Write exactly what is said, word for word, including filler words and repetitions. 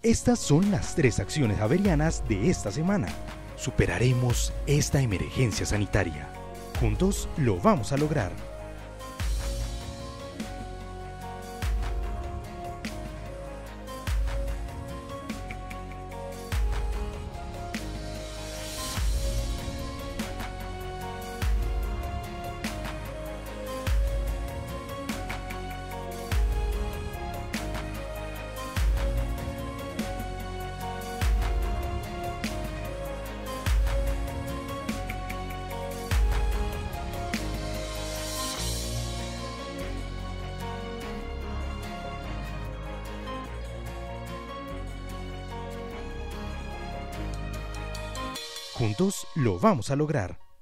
Estas son las tres acciones javerianas de esta semana. Superaremos esta emergencia sanitaria. Juntos lo vamos a lograr. Juntos lo vamos a lograr.